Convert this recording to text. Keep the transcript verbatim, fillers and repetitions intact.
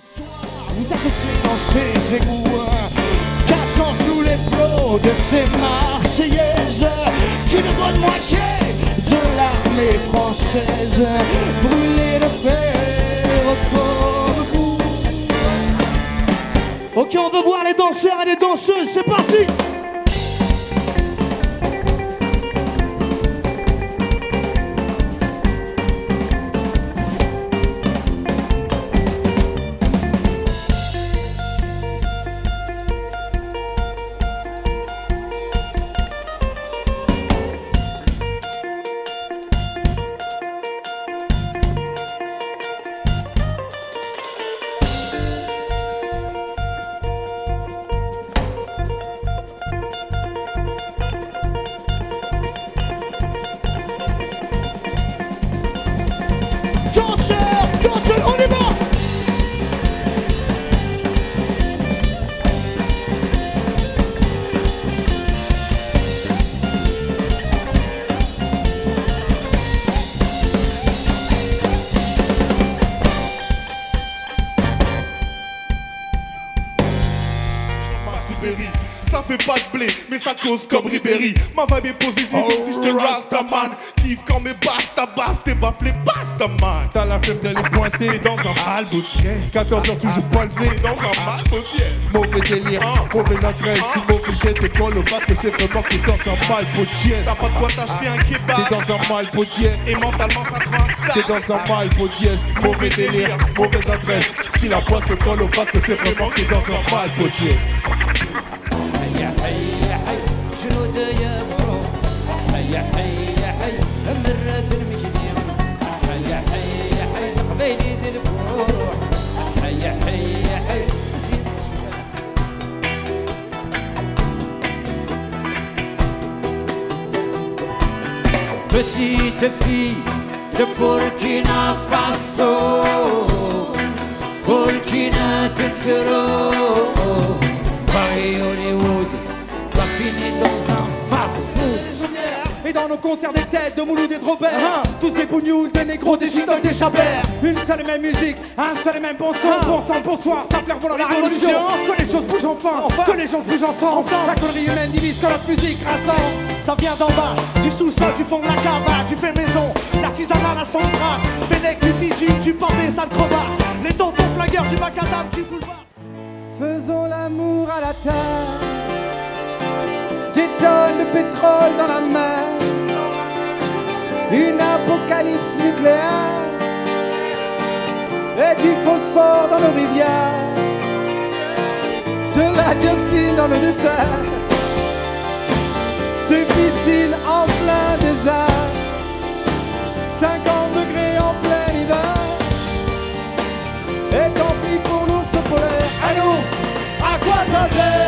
Vous t'associez dans ces égouts, cachant sous les flots de ces Marseillaises, d'une bonne moitié de l'armée française, brûlée de fer comme vous. Ok, on veut voir les danseurs et les danseuses, c'est parti! Ça fait pas de blé, mais ça cause comme Ribéry. Ma vibe est positive, oh, si j'te rastaman. Kiffe quand mes basses tabassent, tes baffles basta man. T'as la flemme d'aller pointer dans un malboutier. quatorze heures toujours pas levé dans un malboutier. Mauvais délire, ah, mauvaise adresse. Je suis mauvais, j'ai tes cols parce que c'est vraiment que t'es dans un malboutier. T'as pas de quoi t'acheter un kebab. T'es dans un malboutier. Et mentalement ça te installe. T'es dans un malboutier. Mauvais délire, mauvaise adresse. Si la poisse te colle parce que c'est vraiment que t'es dans un malboutier. شنو دايا مروح حيا حيا حيا مرات المجنين حيا حيا حيا قبيلي ذي الفروح حيا حيا حيا زيد Petite fille de Burkina Faso, Burkina Faso, Paris Hollywood. Fini dans un fast-food. Et dans nos concerts des têtes de Mouloud et de Robert, uh -huh. tous des bougnoules, des négros, des gitans, des chabères. Une seule et même musique, un seul et même bon son. Uh -huh. Bon sang, bonsoir, ça flaire pour la révolution. révolution. Que les choses bougent enfin, enfin. Que les gens bougent ensemble. ensemble. La connerie humaine divise, que notre musique rassemble. Ça vient d'en bas, du sous-sol, du fond de la cava. Tu fais maison, l'artisanat à son bras. Fennec, du bitume, du pavé, ça te crevard. Les tontons flingueurs du macadam, du boulevard. Faisons l'amour à la terre. Des tonnes de pétrole dans la mer, une apocalypse nucléaire et du phosphore dans nos rivières, de la dioxine dans le dessert, des piscines en plein désert, cinquante degrés en plein hiver, et tant pis pour l'ours polaire. Un ours, à quoi ça sert?